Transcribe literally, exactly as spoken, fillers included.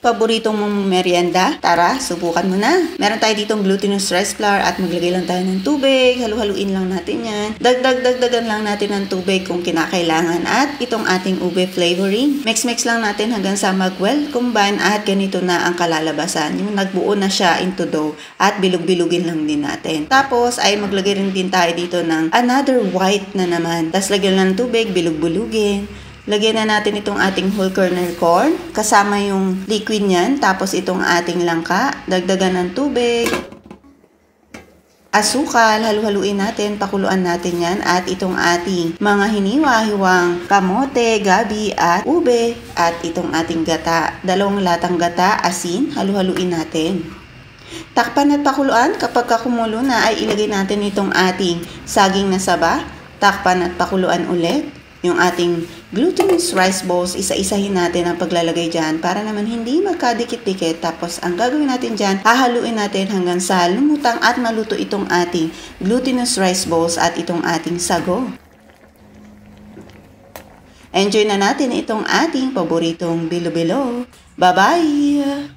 Paborito mong merienda? Tara, subukan mo na. Meron tayo ditong glutinous rice flour at maglagay lang tayo ng tubig. Halu-haluin lang natin yan. Dagdag-dagdagan lang natin ng tubig kung kinakailangan. At itong ating ube flavoring. Mix-mix lang natin hanggang sa mag-well combine at ganito na ang kalalabasan. Yung nagbuo na siya into dough at bilog-bilugin lang din natin. Tapos ay maglagay rin din tayo dito ng another white na naman. Tapos lagyan lang ng tubig, bilog-bulugin. Lagyan na natin itong ating whole kernel corn, kasama yung liquid niyan, tapos itong ating langka, dagdagan ng tubig, asukal, halu-haluin natin, pakuluan natin yan, at itong ating mga hiniwa-hiwang kamote, gabi, at ube, at itong ating gata, dalawang latang gata, asin, halu-haluin natin. Takpan at pakuluan, kapag kakumulo na ay ilagay natin itong ating saging na saba, takpan at pakuluan ulit. Yung ating glutinous rice balls, isa-isahin natin ang paglalagay dyan para naman hindi magkadikit-dikit. Tapos, ang gagawin natin dyan, hahaluin natin hanggang sa lumutang at maluto itong ating glutinous rice balls at itong ating sago. Enjoy na natin itong ating paboritong bilo-bilo. Bye-bye!